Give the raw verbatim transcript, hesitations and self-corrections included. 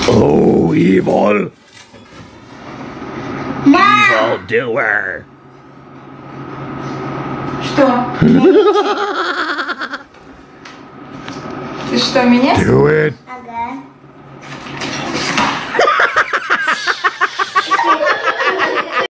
Oh, evil. Мам! Evil doer. Что? Ты что, меня? Do it.